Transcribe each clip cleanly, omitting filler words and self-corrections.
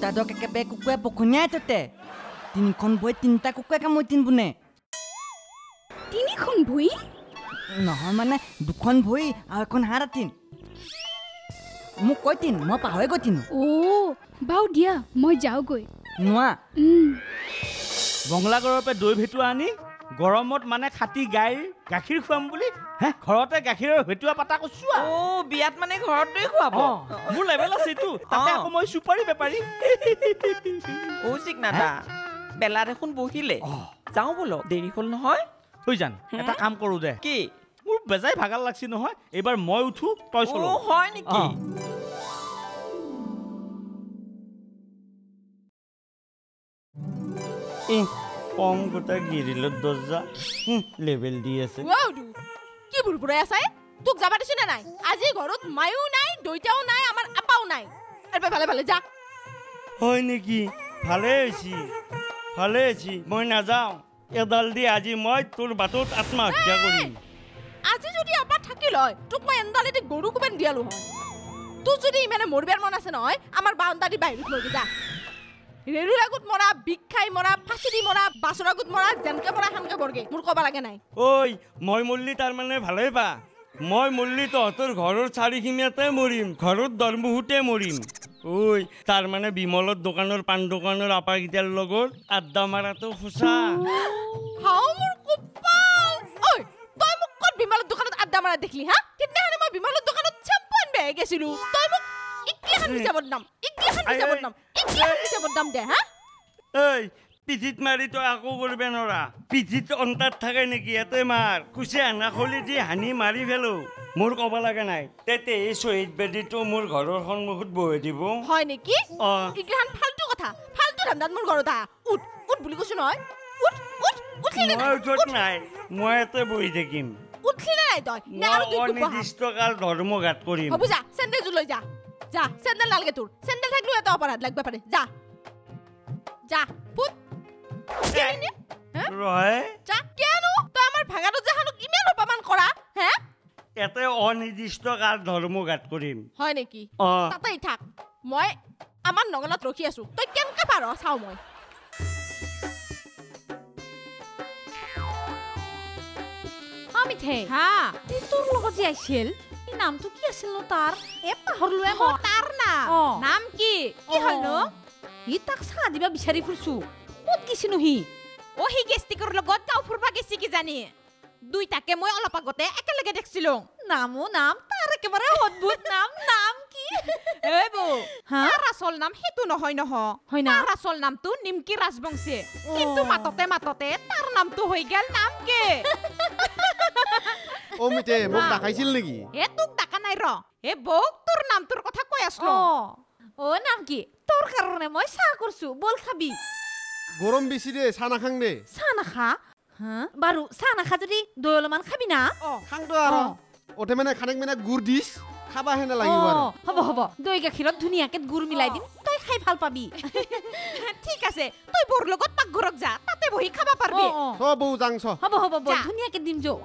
তাদক একেবাৰে কুকুৰে পখনীয়াই ততে 3খন ভৰি 3টা কুকুৰে কামুৰি 3 বুনে 3খন ভৰি নহয় মানে 2খন ভৰি আৰু এখন হাত আতিন মোক কৈ 3 মই পাহৰি গৈ 3 ও বাউ দিয়া মই যাওগৈ নোৱা বংলাগৰৰ পৰা দৈ ভেটুৱা আনি গৰমত মানে খাটি গাইৰ গাখীৰ খুৱাম বুলি হে ঘৰতে গাখীৰৰ ভেটুৱা পাতা কচুৱা ও বিয়াত মানে ঘৰত দৈ খুৱাব মোৰ লেভেল আছে ইটো তাতে আকৌ মই সুপাৰি বেপাৰী ও চিকনাদা বেলা দেখোন বহিলে যাওঁ বলো দেৰি হ'ল নহয় হৈ যান এটা কাম কৰো দে কি মোৰ বেজাই ভাগাল লাগছি নহয় এবাৰ মই উঠো তই চলো ও হয় নেকি কম গোটা গিৰিলত দৰ্জা লেভেল দি আছে কি বুৰবুৰাই আছাই তোক যাবা দিছ না নাই আজি ঘৰত মায়ো নাই দৈতাও নাই আমাৰ আপাও নাই আৰে ভালে ভালে যা হয় নেকি ভালে হৈছি মই নাযাওঁ এডাল দি আজি মই তোৰ বাটত আত্মহত্যা কৰিম আজি যদি আপা থাকিল হয় তোক মই এন্দালে দি গৰু কুবেন দিয়ালো হয় তোৰ যদি ইমানে মৰবেৰ মন আছে নহয় আমাৰ বাউণ্ডাৰী বাহিৰত লৈ যা ৰেলুৰ আগত মৰা বিখাই মৰা ফাঁচি দি মৰা বাছৰ আগত মৰা যেনকে মৰা হানকে বৰগে মোৰ ক'বা লাগে নাই ঐ মই মল্লি তাৰ মানে ভালেই পা মই মল্লি তহঁতৰ ঘৰৰ চাৰিসীমাতে মৰিম ঘৰত দৰমুহুতে মৰিম ঐ তাৰ মানে বিমলৰ দোকানৰ পাণ দোকানৰ আপাকেইটাৰ লগত আড্ডা মাৰাটো সঁচা হাও মোৰ কপাল ঐ তই মোক ক'ত বিমলৰ দোকানত আড্ডা মাৰা দেখলি হা কিতনাহানে মই বিমলৰ দোকানত চেম্পন বেহে গেছিলো তই মোক ইকিয়াখান মিছা বদনাম দে হা ঐ পিঠিত মাৰি তই আকৌ কৰবে নৰা পিঠিত অন্তাত থাকে নেকি এতে মাৰ কুচি আনা খলি দি হানি মাৰি ফেলো মোৰ ক'ব লাগে নাই তেতে এই শহীদ বেদীটো মোৰ ঘৰৰ সন্মুখত বহি দিব হয় নেকি ইগলাহান ফালতু কথা ফালতু ধান্দাত মোৰ ঘৰত আহা উঠ বুলি কৈছো নহয় উঠলি মই উঠত নাই মই এতে বহি থাকিম উঠলি নাই তই অনিৰ্দিষ্টকাল ধৰ্মঘাত কৰিম হ'ব যা চেণ্ডেল জোৰ লৈ যা যা চেণ্ডেল নালগে তোৰ চেণ্ডেল থাকিলেও এটা অপৰাধ লাগবে পাৰে যা পুত ৰয় যা কেনো তই আমাৰ ভাগাটো জাহানো কিমান অপমান কৰা হে এতে অনিৰ্দিষ্টকাল ধৰ্মঘাত কৰিম হয় নেকি তাতেই থাক মই আমাৰ নগলত ৰখি আছো তই কেনকে পাৰ চাও মই মিঠে হা তোৰ লগত যে আছিল নামটো কি আছিল ন তাৰ পাহৰলোৱে তাৰ নাম কি হ'ল ন ই তাক চাহ দিবা বিচাৰি ফুৰছো ক'ত গেছিনো সি গেষ্টিকৰ লগত গাঁও ফুৰবা গেছি কি জানি দুইটাকে মই অলপ আগতে একেলগে দেখছিলো নাম তাৰ একেবাৰে অদ্ভুত নাম কি তাৰ আচল নাম সেইটো নহয় তাৰ আচল নামটো নিমকি ৰাজবংশী কিন্তু মাততে তাৰ নামটো হৈ গেল নাম কে ও মিঠে মোক ডাকাইছিল নেকি তোক ডাকা নাই বৌক তোৰ নামটোৰ কথা কৈ আছলো নাম কি তোৰ কাৰণে মই চাহ কৰছো বল খাবি গৰম বেছি দে চাহ নাখাং দে চাহ নাখা বাৰু চাহ নাখা যদি দৈ অলপমান খাবি না খাংতো আৰু ওতে মানে খানেক মানে গুড় দিছ খাবা হেনে লাগিব আৰু হ'ব দৈ গাখীৰত ধুনীয়াকে গুড় মিলাই দিম তই খাই ভাল পাবি ঠিক আছে তই বৰ লগত পাকঘৰত যা তাতে বহি খাবা পাৰবি বৌ যাং হ'ব বল ধুনীয়াকে দিম যো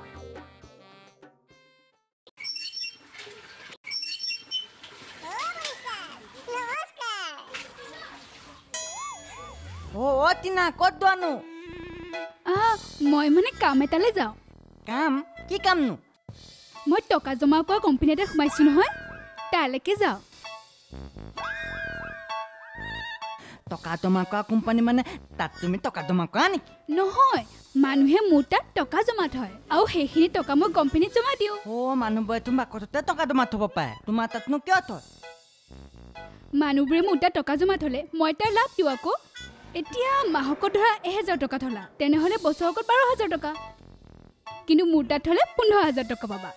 টিনা ক'ত দোৱানো মই মানে কাম এটালৈ যাওঁ কাম কি কামনো মই টকা জমা কৰা কোম্পানী এটা সোমাইছো নহয় তালৈকে যাওঁ টকা জমা কৰা কোম্পানী মানে তাত তুমি টকা জমা কৰা নেকি নহয় মানুহে মোৰ তাত টকা জমা থয় আৰু সেইখিনি টকা মই কোম্পানীত জমা দিওঁ মানুহবোৰে তোমাৰ বাকততে টকা জমা থব পাৰে তোমাৰ তাতনো কিয় থয় মানুহবোৰে মোৰ তাত টকা জমা থলে মই তাৰ লাভ দিওঁ আকৌ এতিয়া মাহকত ধৰা 1000 টকা থলা তেনেহলে বছৰকত 12000 টকা কিন্তু মোৰ তাত থলে 15000 টকা পাবা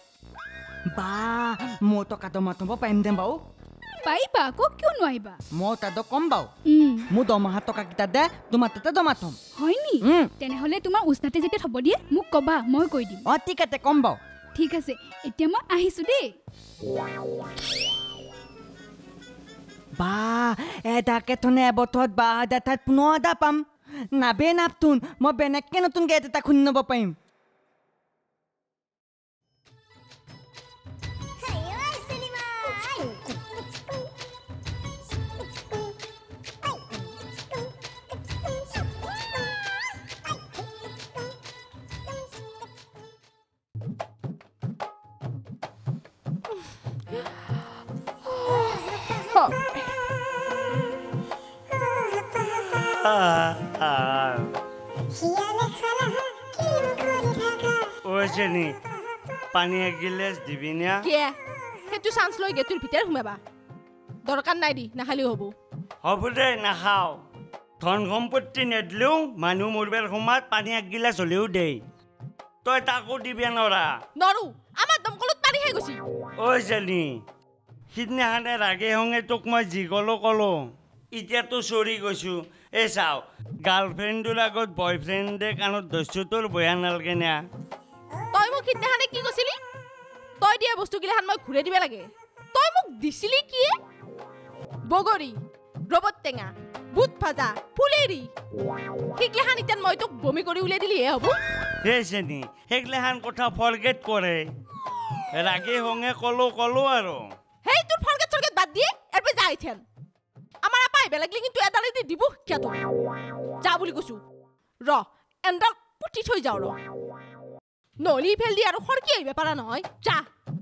মোৰ টকা জমা থব পাৰিম দে বাৰু পাৰিবা আকৌ কিয় নোৱাৰিবা মই তাত কম বাৰু মোৰ দৰমহা টকা কেইটা দে তোমাৰ তাতে জমা থম হয় নি তেনেহলে তোমাৰ উস্তাতে যেতিয়া থব দিয়ে মোক কবা মই কৈ দিম ঠিক আছে কম বাৰু ঠিক আছে এতিয়া মই আহিছো দেই এটাকে থনে এবছৰত 12000 ঠাইত 15000 পাম নাবে নাপতুন মই বেনেগকে নতুন গেট এটা খুলি ল'ব পাৰিম চেনি পানী এগিলাচ দিবি না কিয় সেইটো চান্স লৈ গেটৰ ভিতৰত সোমাবা দৰকাৰ নাই দি নাখালেও হ'ব হ'ব দে নাখাওঁ ধন সম্পত্তি নেদিলেও মানুহ মৰিবৰ সময়ত পানী এগিলাচ হ'লেও দে তই তাকো দিবি নৰা নৰো আমাৰ দমকলত পানী হৈ গৈছে চেনি সিদিনাখনে ৰাগে হঙে তোক মই যি কলো এতিয়াতো চৰি গৈছো এই চাওঁ গাৰ্লফ্ৰেণ্ডটোৰ আগত বয়ফ্ৰেণ্ডে কাণত ধৰিছো তোৰ বয়া নালাগে না তই মোক সিদিনাখনে কি কৈছিলি তই দিয়া বস্তুগিলাখান মই ঘূৰাই দিব লাগে তই মোক দিছিলি কি বগৰী ৰবট টেঙা বুট ভাজা ফুলেৰি সেইগিলাখান এতিয়া মই তোক বমি কৰি উলিয়াই দিলিহে হ'ব সেই চেনি সেইগিলাখান কথা ফৰগেট কৰে ৰাগে হঙে কলো আৰু সেই তোৰ ফৰগেট চৰগেট বাদ দিয়ে এৰপে যা ইথেন আমাৰ আপা আহিব লাগিলে কিন্তু এডালে দি দিব কিয়াতো যা বুলি কৈছো ৰ এণ্ডাল পুতি থৈ যাওঁ ৰ নলি ফেল দি আৰু খৰকি আহিব পাৰা নহয় যা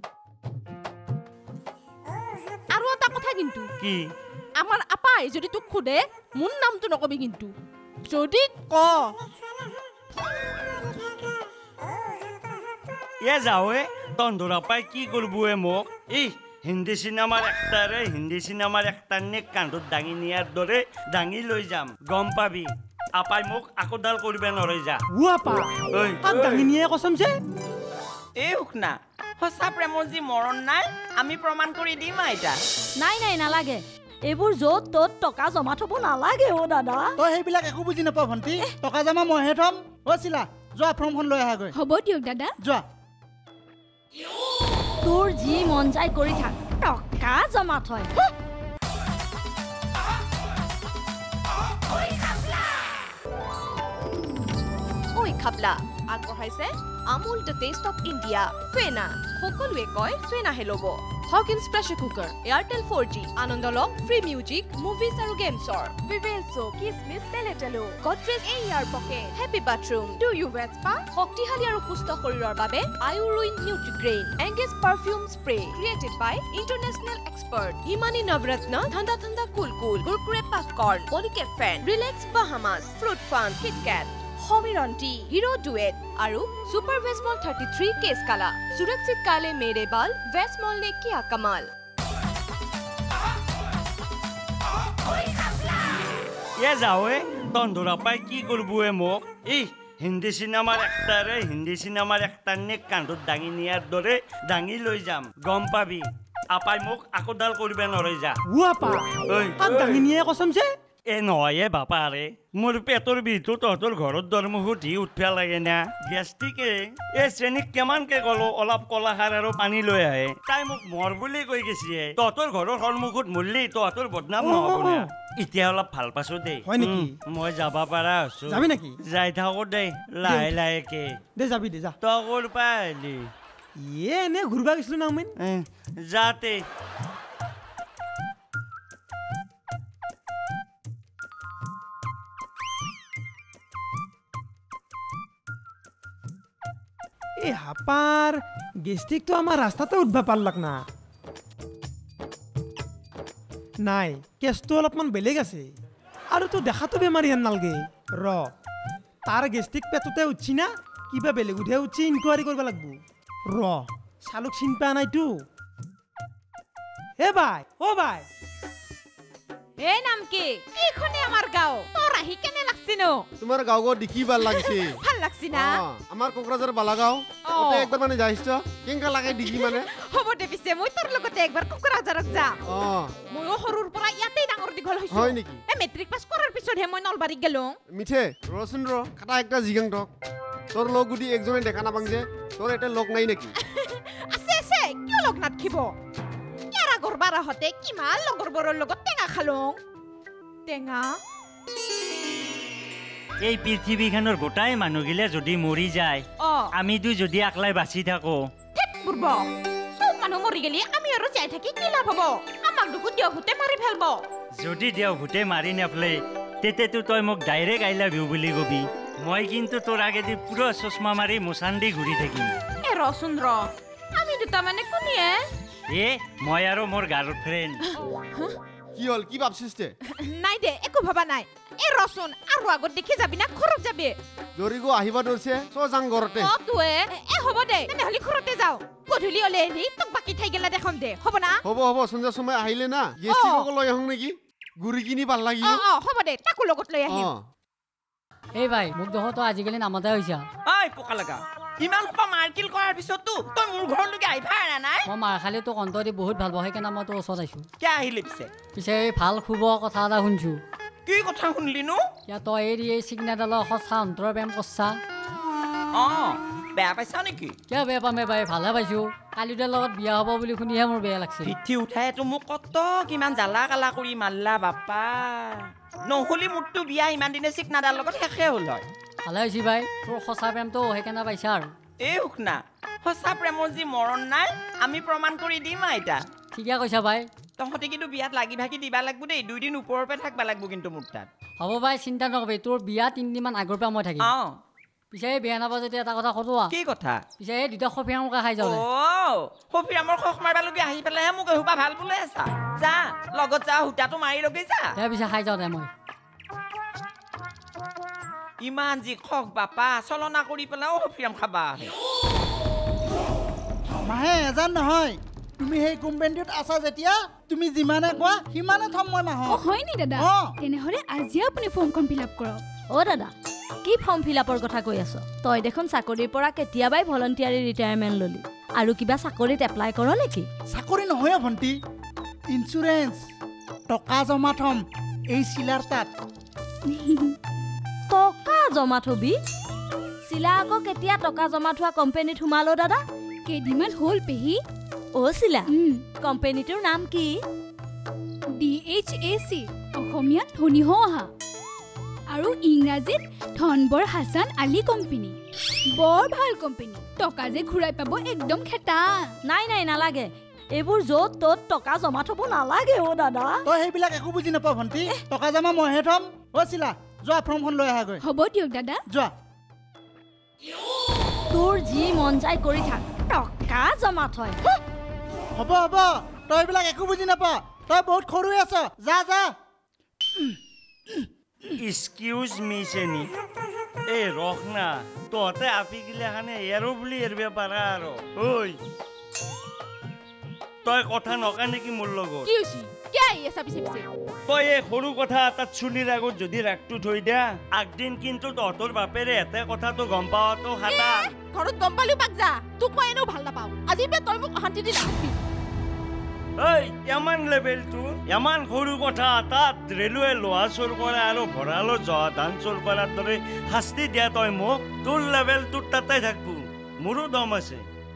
আৰু এটা কথা কিন্তু কি আমাৰ আপা আহি যদি তোক সোধে মোৰ নামটো নকবি কিন্তু যদি ক যাওঁৱে তন্ধৰা পাই কি কৰবয়ে মোক হিন্দী চিনেমাৰ এক্টাৰ নে কান্ধত দাঙি নিয়াৰ দৰে দাঙি লৈ যাম গম পাবি আপাই মোক আকোদাল কৰিব নৰয় যা দাঙি নিয়ে কচমছে এই শুকনা সঁচা প্ৰেমৰ যি মৰণ নাই আমি প্ৰমাণ কৰি দিম আইতা নাই নালাগে এইবোৰ য'ত ত'ত টকা জমা থব নালাগে দাদা তই সেইবিলাক একো বুজি নাপাওঁ ভণ্টি টকা জমা মইহে থম চিলা যোৱা ফৰ্মখন লৈ আহাগৈ হ'ব দিয়ক দাদা যোৱা তোৰ যি মন যায় কৰি থাক টকা জমা থয় ঐ খাবলা আগবঢ়াইছে Amul the taste of India ফেনা সকলোৱে কয় ফেনাহে ল'ব Hawkins pressure cooker Airtel 4G আনন্দ লওক ফ্ৰী মিউজিক মুভিজ আৰু গেমছৰ ভিভেল সোপ কিছমিছ পেলেটেলো Godrej air pocket happy bathroom do you Vespa শক্তিশালী আৰু সুস্থ শৰীৰৰ বাবে আয়ুৰুইন Nutrigrain Engage perfume spray created by international expert Himani Navratna ঠাণ্ডা ঠাণ্ডা কুল কুৰকুৰে পপকৰ্ন পলিকেট ফেন relax Bahamas fruit fun KitKat समीरंटी हीरो डुएट आरु सुपर वेस्मॉल 33 केस काला सुरक्षित काले मेरे बाल वेस्मॉल ने किया कमाल ये जाओए तंदुरा पाई की करबुए মোক হিন্দী চিনেমাৰ এক্টাৰ নে কান্ধত দাঙি নিয়াৰ দৰে দাঙি লৈ যাম গম পাবি আপাই মোক আকোদাল কৰিব নৰয় যা দাঙি নিয়ে কচমছে নহয় বাপাৰে মোৰ পেটৰ বিষটো তহঁতৰ ঘৰত দৰমুহুত উঠিব লাগে না গেষ্টিকে শ্ৰেণীক কিমানকে ক'লো অলপ কলাখাৰ আৰু পানী লৈ আহে তাই মোক মৰ বুলি কৈ গৈছে তহঁতৰ ঘৰৰ সন্মুখত মৰলি তহঁতৰ বদনাম নহ'ব না এতিয়া অলপ ভাল পাইছো দেই মই যাব পাৰা আছো যাবি নেকি যাই থাকো দেই লাহে লাহেকে যাবি যা তই ক'ৰ পৰা আহিলি এনে ঘূৰিব গৈছিলো না মই যাতে এই হাপার গেস্টিক তো আমার রাস্তাতে উঠবা পারলাক না নাই কেসটো অলপমান বেলেগ আছে আৰু তো দেখাতো বেমাৰী হেন নালগে ৰ তাৰ গেস্টিক পেটতে উঠছি না কিবা বেলেগ উঠে উঠছি ইনকুৱাৰী কৰিব লাগব ৰ চালুক চিন পা নাইতো এ ভাই ও ভাই এই নাম কি এইখনে আমাৰ গাঁও তোৰ আহি কেনে লাগছি ন তোমাৰ গাঁও দেখি ভাল লাগছে ভাল লাগছি না আমাৰ কোকৰাঝাৰ বালাগাঁও ওতে একবাৰ মানে যাইছো কেঙ্কা লাগে দেখি মানে হ'ব দে পিছে মই তোৰ লগতে একবাৰ কোকৰাঝাৰত যা ময়ো সৰুৰ পৰা ইয়াতেই ডাঙৰ দীঘল হৈছো হয় নেকি মেট্ৰিক পাছ কৰাৰ পিছতহে মই নলবাৰীত গেলো মিঠে ৰচোন ৰ কাটা একটা জিগাং টক তোৰ লগ গুদি একজনে দেখা নাপাং যে তোৰ এটা লগ নাই নেকি আছে কিয় লগ নাথিব ইয়াৰ আগৰ বাৰহতে কিমান লগৰ বৰৰ লগত টেঙা খালো টেঙা এই পৃথিৱীখনৰ গোটাই মানুহগিলা যদি মৰি যায় আমি দুই যদি একলাই বাচি থাকো বুৰব সব মানুহ মৰি গেলি আমি আৰু যাই থাকি কি লাভ হ'ব আমাক দুখু দিও ভূতে মাৰি ফেলব যদি দিও ভূতে মাৰি নেফলে তেতেতো তই মোক ডাইৰেক্ট আই লাভ ইউ বুলি কবি মই কিন্তু তোৰ আগেদি পুৰা চশমা মাৰি মোচান দি ঘূৰি থাকিম এ ৰচোন ৰ আমি দুটা মানে কোনিয়ে এ মই আৰু মোৰ গাৰ্লফ্ৰেণ্ড কি হ'ল কি ভাবছিস তে নাই দে একো ভাবা নাই এই ৰচোন আৰু আগত দেখি যাবি না ঘৰত যাবি জৰিগো আহিবা ধৰছে চ যাং ঘৰতে তোৱে হ'ব দে তেনেহ'লে ঘৰতে যাওঁ গধূলি হ'লে এনে তোক বাকী ঠাই গেলা দেখাম দে হ'ব না হ'ব সন্ধ্যা সময় আহিলে না গেষ্টিকো লৈ আহোঁ নেকি গুৰি কিনি ভাল লাগিব হ'ব দে তাকো লগত লৈ আহিম এই ভাই মোক দেখো তো আজিকালি নামতে হৈছা ঐ পোকা লগা ইমান সোপা মাৰকিল কৰাৰ পিছতো তই মোৰ ঘৰলৈকে আহিবা নাই মই মাৰ খালি তোক অন্ত দি বহুত ভাল পাওঁ সেইকাৰণে মই তোৰ ওচৰত আহিছোঁ কিয় আহিলি পিছে এই ভাল শুভ কথা এটা শুনছোঁ কি কথা শুনলিনো এতিয়া তই এই চিগনাডালৰ সঁচা অন্তৰৰ প্ৰেম কৰছা বেয়া পাইছা নেকি কিয় বেয়া পামে বাই ভালে পাইছোঁ কালিদাৰ লগত বিয়া হ'ব বুলি শুনিহে মোৰ বেয়া লাগছে পিঠি উঠাইতো মোক কত কিমান জ্বালা কালা কৰি মাৰলা বাপা নহ'লে মোৰতো বিয়া ইমান দিনে চিকনাদাৰ লগত শেষে হ'ল হয় ভালে হৈছে বাই তোৰ সঁচা প্ৰেমটো সেইকাৰণে পাইছা আৰু এই শুকনা সঁচা প্ৰেমৰ যি মৰণ নাই আমি প্ৰমাণ কৰি দিম আইতা ঠিকে কৈছা বাই তহঁতে কিন্তু বিয়াত লাগি ভাগি দিবা লাগব দেই 2 দিন ওপৰৰ পৰা থাকবা লাগব কিন্তু মোৰ তাত হ'ব বাই চিন্তা নকৰিবি তোৰ বিয়া 3 দিনমান আগৰ পৰা মই থাকিম পিছে এই বেয়া নাপাওঁ যদি এটা কথা ক'লো কি কথা পিছে এই দুটা সফিয়ামকে খাই যাওঁ সফিয়ামৰ খখ মাৰবালৈকে আহি পেলাইহে মোক এসোপা ভাল বোলে আছা যা লগত যা সূতাটো মাৰি লগে যা পিছে খাই যাওঁ দে মই ইমান যি খখ বাপা চলনা কৰি পেলাও সফিয়াম খাবা আহে মাহে এজান নহয় তুমি সেই কোম্পানীটোত আছা যেতিয়া তুমি যিমানে কোৱা সিমানে থম মই মাহ হয় নি দাদা তেনেহ'লে আজি আপুনি ফৰ্মখন ফিল আপ কৰক দাদা কি ফৰ্ম ফিল আপৰ কথা কৈ আছ তই দেখোন চাকৰিৰ পৰা কেতিয়াবাই ভলণ্টিয়াৰী ৰিটায়াৰমেণ্ট ললি আৰু কিবা চাকৰিত এপ্লাই কৰ নেকি চাকৰি নহয় ভণ্টি ইঞ্চুৰেঞ্চ টকা জমা থম এই চিলাৰ তাত টকা জমা থবি চিলা আকৌ কেতিয়া টকা জমা থোৱা কোম্পানীত সোমালো দাদা কেইদিনমান হ'ল পেহী চিলা কোম্পানীটোৰ নাম কি DHAC অসমীয়াত ধনী হৈ অহা আৰু ইংৰাজীত ধনবৰ হাছান আলী কোম্পানী বৰ ভাল কোম্পানী টকা যে ঘূৰাই পাব একদম খেতা নাই নালাগে এইবোৰ য'ত ত'ত টকা জমা থব নালাগে দাদা তই সেইবিলাক একো বুজি নাপাওঁ ভণ্টি টকা জমা মইহে থম চিলা যোৱা ফৰ্মখন লৈ আহাগৈ হ'ব দিয়ক দাদা যোৱা তোৰ যি মন যায় কৰি থাক টকা জমা থয় হ'ব তই এইবিলাক একো বুজি নাপাওঁ তই বহুত সৰু আছ যা এক্সকিউজ মি চেনি এই ৰখ না তহঁতে আপি গিলাখানে এৰো বুলি এৰিব পাৰা আৰু ঐ তই কথা নকা নেকি মোৰ লগত কি হৈছে কি আহি আছা পিছে তই এই সৰু কথা এটাত চুলিৰ আগত যদি ৰাগটো থৈ দিয়া আগদিন কিন্তু তহঁতৰ বাপেৰে এতে কথাটো গম পাৱাটো হাতা ঘৰত গম পালিও পাক যা তোক মই এনেও ভাল নাপাওঁ আজি তই মোক অশান্তি দি নাথাকিবি ঐ এমান লেভেলটো এমান সৰু কথা তাত ৰেলৱে লোহা চোৰ কৰা আৰু ভঁৰালো জহা ধান চোৰ কৰাৰ দৰে শাস্তি দিয়া তই মোক তোৰ লেভেলটোত তাতে থাকবো মোৰো দম আছে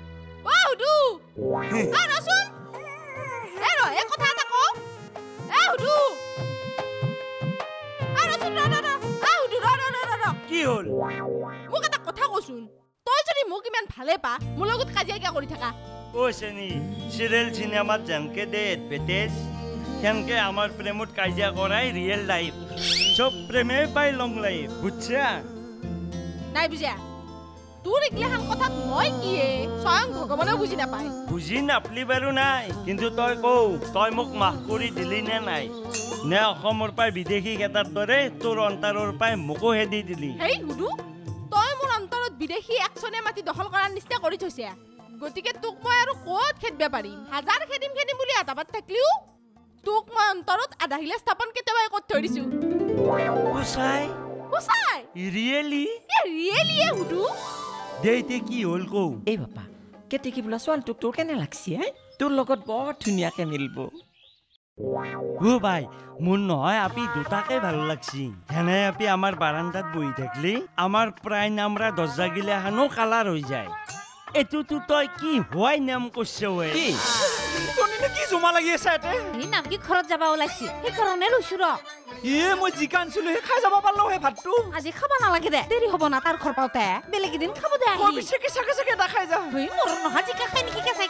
কি হ'ল মোক এটা কথা কচোন তই যদি মোক ইমান ভালে পা মোৰ লগত কাজিয়া কিয় কৰি থাকা চেনি চিৰিয়েল চিনেমাত যেনকে দে এডভাৰটাইজ সেনকে আমাৰ প্ৰেমত কাজিয়া কৰাই ৰিয়েল লাইফ চব প্ৰেমে পাই লং লাইফ বুজছা নাই বুজা তোৰ এইগিলাখান কথাত মই কিয়ে স্বয়ং ভগৱানেও বুজি নাপায় বুজি নাপলি বাৰু নাই কিন্তু তই কওঁ তই মোক মাফ কৰি দিলি নে নাই নে অসমৰ পৰাই বিদেশী কেইটাৰ দৰে তোৰ অন্তৰৰ পৰাই মোকো হেদি দিলি হেই হুদু তই মোৰ অন্তৰত বিদেশী একচনে মাটি দখল কৰাৰ নিচিনা কৰি থৈছে গতিকে তোক মই আৰু ক'ত খেদিব পাৰিম হাজাৰ খেদিম বুলি আটাবাত থাকিলেও তোক মই অন্তৰত আধাহিলা স্থাপন কেতিয়াবাই ক'ত থৈ দিছো ৰিয়েলি হুদু দেইতে কি হ'ল কওঁ এই বাপা কেতেকি বোলা ছোৱালীটোক তোৰ কেনে লাগছি তোৰ লগত বৰ ধুনীয়াকে মিলিব ভাই মোৰ নহয় আপি দুটাকে ভাল লাগছি হেনে আপি আমাৰ বাৰান্দাত বহি থাকলি আমাৰ প্ৰায় নামৰা দৰ্জা গিলাখানো কালাৰ হৈ যায় এটোতো তই কি হোৱাই নাম কৈছে কি জমা লাগি আছে এই নাম কি ঘৰত যাবা ওলাইছি সেইকাৰণে লৈছো মই জিকা আনিছিলো খাই যাব পাৰলো সেই ভাতটো আজি খাব নালাগে দে দেৰি হ'ব না তাৰ ঘৰ পাওঁতে বেলেগ দিন খাব দে চাকে নাখাই যা মোৰ নহয় জিকা খাই নেকি কেঁচাই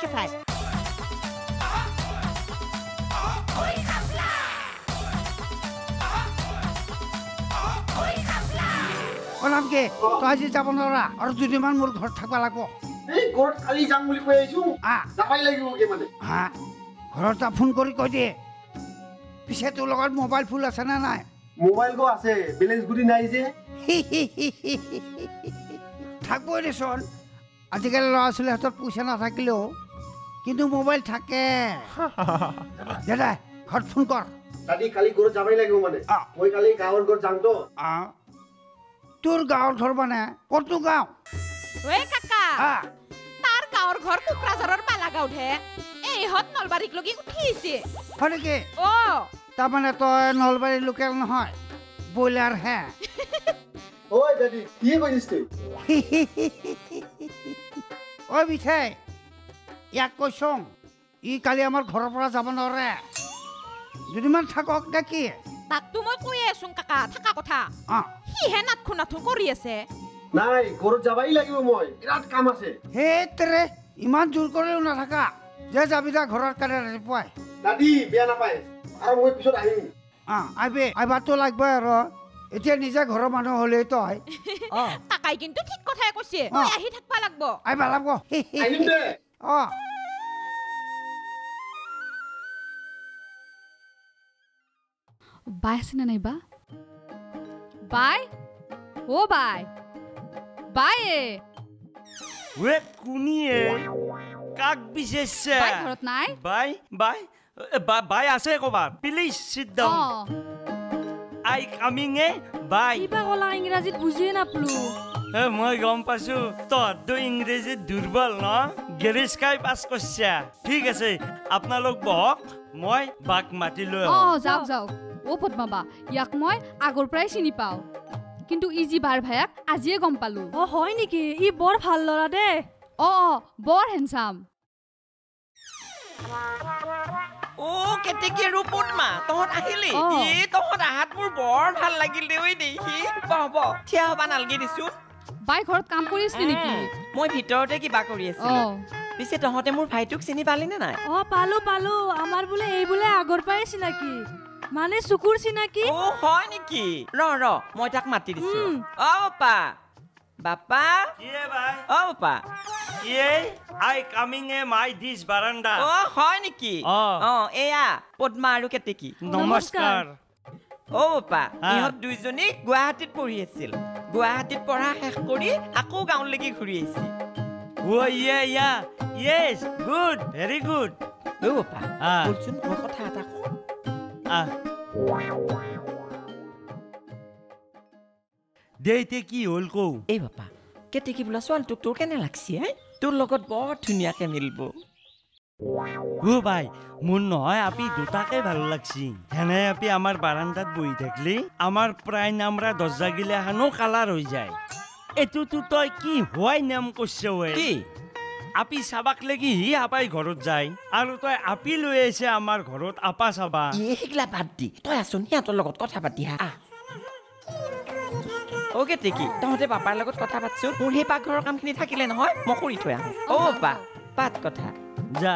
নামকে তই আজি যাব নোৱাৰা আৰু দুদিনমান মোৰ ঘৰত থাকিব লাগিব এই ঘৰত কালি যাম বুলি কৈ আহিছো যাবাই লাগিব কি মানে ঘৰত ফোন কৰি কৈ দিয়ে পিছে তোৰ লগত মোবাইল ফুল আছে নে নাই মোবাইল গো আছে বেলেঞ্চ গুটি নাই যে থাকবই দেচোন আজিকালি ল'ৰা ছোৱালীৰ হাতত পইচা নাথাকিলেও কিন্তু মোবাইল থাকে দাদা ঘৰত ফোন কৰ দাদি কালি ঘৰত যাবাই লাগিব মানে মই কালি গাঁৱৰ ঘৰত যাম তো তোৰ গাঁৱৰ ঘৰ মানে ক'তো গাঁও ঐ কাকা তাৰ গাঁৱৰ ঘৰ কোকৰাঝাৰৰ পালাগাঁৱতহে এইহঁত নলবাৰীক লগি উঠিছে হয় নেকি তাৰমানে তই নলবাৰীৰ লোকেল নহয় ব্ৰইলাৰ হে ঐ দাদি কি কৈছিস তুই ঐ বিঠাই ইয়াক কৈছোং ই কালি আমাৰ ঘৰৰ পৰা যাব নোৱাৰে দুদিনমান থাকক নে কি তাকতো মই কৈয়ে আছোং কাকা থাকা কথা সিহে নাথখুন নাথুন কৰি আছে নাই ঘৰত যাবাই লাগিব মই বিৰাট কাম আছে হে তেৰে ইমান জোৰ কৰিও নাথাকা যে যাবি দা ঘৰৰ কাৰণে ৰাতিপুৱাই দাদি বেয়া নাপায় আৰু মই পিছত আহিম আহিবি আহিবাতো লাগবই আৰু এতিয়া নিজে ঘৰৰ মানুহ হ'লেই তই কাকাই কিন্তু ঠিক কথাই কৈছে মই আহি থাকবা লাগব আহিবা লাগব আহিম দে বাই আছে না নাই বা বাই ও বাই বাই वे कुनिए काक बिसेছে বাই ঘৰত নাই বাই বাই বাই আছে কবা please sit down I coming এ বাই কিবা কলা ইংৰাজীত বুজিয়ে নাপলো মই গম পাইছো তহঁতো ইংরেজি দুর্বল ন গেরেজ খাই পাস করছে ঠিক আছে আপোনালোক বহক মই বাক মাতি লৈ যাওক যাওক ও পদ্মাবা ইয়াক মই আগৰ পৰাই চিনি পাওঁ কিন্তু ই যি বাৰ ভায়াক আজিয়ে গম পালো হয় নেকি ই বৰ ভাল ল'ৰা দে বৰ হেণ্ডসাম ও কেতেকি ৰূপত মা তহঁত আহিলি তহঁত আহাত মোৰ বৰ ভাল লাগিল দে ঐ দেখি বহব থিয়া হবা নালগে দিছো বাই ঘৰত কাম কৰি আছিল নেকি মই ভিতৰতে কিবা কৰি আছিলো পিছে তহঁতে মোৰ ভাইটোক চিনি পালি নে নাই পালো আমাৰ বোলে এই বোলে আগৰ পৰাই চিনাকি মানে চকুৰ চিনাকি হয় নেকি ৰ মই তাক মাতি দিছো বাপা বাপা কিয়ে ভাই বাপা ইয়ে আই কামিং এ মাই দিস বারান্দা হয় নেকি এয়া পদ্মা আৰু কেতেকি নমস্কাৰ বাপা ইহঁত দুইজনী গুৱাহাটীত পঢ়ি আছিল গুৱাহাটীত পঢ়া শেষ কৰি আকৌ গাঁৱলৈকে ঘূৰি আহিছে ইয়েস গুড ভেরি গুড বাপা বলচোন মই কথা এটা কওঁ দেইতে কি হল কৌ এই বাপা কেতেকি বোলা ছোৱালীটোক তোৰ কেনে লাগছি তোৰ লগত বৰ ধুনীয়াকে মিলব ভাই মোৰ নহয় আপি দুটাকে ভাল লাগছি হেনে আপি আমাৰ বাৰান্দাত বহি থাকলি আমাৰ প্ৰায় নামৰা দরজা গিলা হানো কালার হৈ যায় এতুতো তই কি হোৱাই নাম কৈছে কি আপি চাবাক লাগি হি আপাই ঘৰত যায় আৰু তই আপি লৈ আহিছে আমাৰ ঘৰত আপা চাবা এইগিলা বাদ দি তই আছোন সিহঁতৰ লগত কথা পাতি হা কেতেকি তহঁতে পাপাৰ লগত কথা পাতছো মোৰ সেই পাকঘৰৰ কামখিনি থাকিলে নহয় মই কৰি থৈ আহোঁ বাপা পাত কথা যা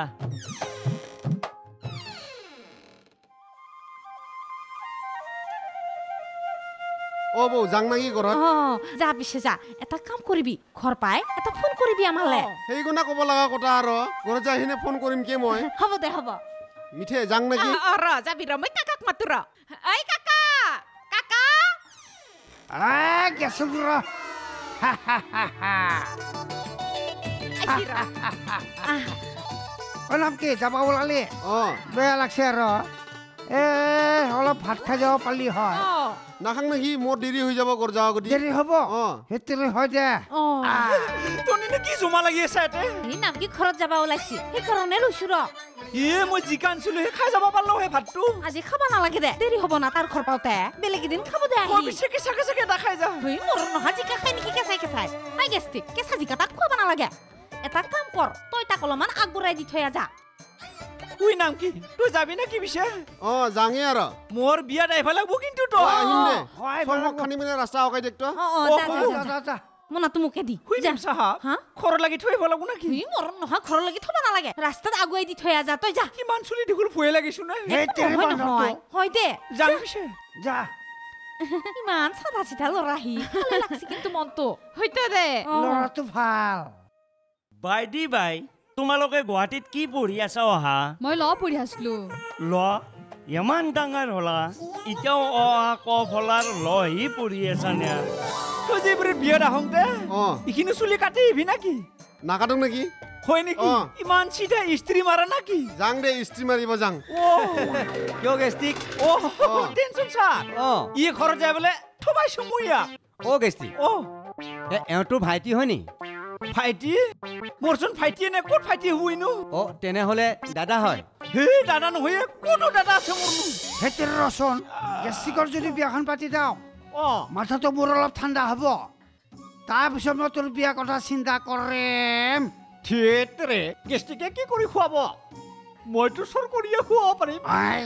বৌ যাং নাকি ঘৰত যা পিছে যা এটা কাম কৰিবি ঘৰ পাই এটা ফোন কৰিবি আমালে সেইগুণা ক'ব লগা কথা আৰু ঘৰত যাই হিনে ফোন কৰিম কি মই হ'ব দে হ'ব মিঠে যাং নাকি যাবি মই কাকাক মাতো ঐ কাকা কাকা গেছো অলপ কি যাব ওলালি বেয়া লাগছে আৰু অলপ ভাত খাই যাব পালি হয় নাখাং নাকি মোৰ দেৰি হৈ যাব ঘৰ যাওঁ গতি দেৰি হ'ব সেইটোৰে হয় দে তনিনে কি জমা লাগি আছে এতে এই নাম কি ঘৰত যাব ওলাইছি সেইকাৰণে লৈছো মই জিকা আনিছিলো খাই যাব পাৰলো সেই ভাতটো আজি খাব নালাগে দে দেৰি হ'ব না তাৰ ঘৰ পাওঁতে বেলেগ এদিন খাব দে আহি চাকে খাই যা মোৰ নহয় জিকা খাই নেকি কেঁচাই আই গেষ্টিক কেঁচা জিকা তাক খুৱাব নালাগে এটা কাম কৰ তই তাক অলপমান আগবঢ়াই দি থৈ যা তুই নাম কি তুই যাবি না কি বিছে যাঙে আৰু মোৰ বিয়াত আহিব লাগব কিন্তু তো আহিম দে চমক খানি মানে ৰাস্তা অকাই দেখ তো যা মনা তুমকে দি যা খৰ লাগি থৈ আহিব লাগব না কি মোৰ নহয় খৰ লাগি থব নালাগে ৰাস্তাত আগুৱাই দি থৈ যা তই যা কিমান চুলি দীঘল ফুয়ে লাগিছো না হয় দে যাম বিছে যা ইমান সাদা চিধা ল'ৰাহি ভালে লাগছে কিন্তু মনটো হয়তো দে ল'ৰাটো ভাল বাইদি বাই তোমালোকে গুৱাহাটীত কি পঢ়ি আছা অহা মই ল পঢ়ি আছিলো ল ইমান ডাঙৰ হলা এতিয়াও অহা ক ফলাৰ লহি পঢ়ি আছা নে তই যে এইবাৰ বিয়াত আহোঁতে এইখিনি চুলি কাটি আহিবি নাকি নাকাটো নেকি হয় নেকি ইমান চিধা ইস্ত্ৰি মাৰা নাকি যাং দে ইস্ত্ৰি মাৰিব যাং কিয় গেষ্টিক টেনচন ছাৰ ই ঘৰত যায় বোলে থবাইছো মই ইয়াক গেষ্টিক এওঁটোৰ ভাইটি হয় নি ভাইটি মোৰচোন ভাইটিয়ে নে ক'ত ভাইটি হুইনো তেনেহ'লে দাদা হয় হে দাদা নহয় কোনো দাদা আছে মোৰনো সেইটো ৰচোন গেষ্টিকৰ যদি বিয়াখন পাতি যাওঁ মাথাটো মোৰ অলপ ঠাণ্ডা হ'ব তাৰপিছত মই তোৰ বিয়া কথা চিন্তা কৰিম থিয়েটাৰে গেষ্টিকে কি কৰি খুৱাব মইতো চৰ কৰিয়ে খুৱাব পাৰিম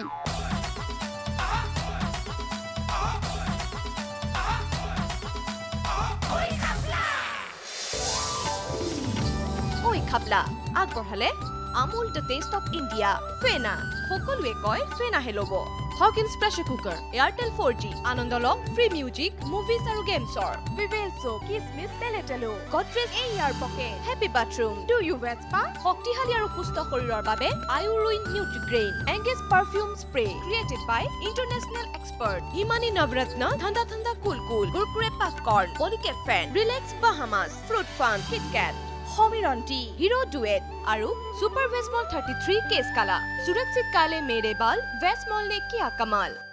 ঐ খাপলা আগবঢ়ালে Amul the taste of India ফেনা সকলোৱে কয় ফেনাহে ল'ব Hawkins pressure cooker Airtel 4G আনন্দ লওক ফ্ৰী মিউজিক মুভিজ আৰু গেমছৰ ভিভেলছো কিসমিস পেলেটেলো Godrej air pocket happy bathroom do you Vespa শক্তিশালী আৰু সুস্থ শৰীৰৰ বাবে আয়ুৰুইন Nutrigrain Engage perfume spray created by international expert Himani Navratna ঠাণ্ডা ঠাণ্ডা কুল কুল কুৰকুৰে পপকৰ্ন পলিকেট ফেন relax Bahamas fruit fun KitKat সমীৰন্তি হিৰো ডুৱেট আৰু সুপাৰ ভেসমল 33 কেছ কালা সুৰক্ষিত কালে মেৰে বাল ভেসমল ने किया कमाल।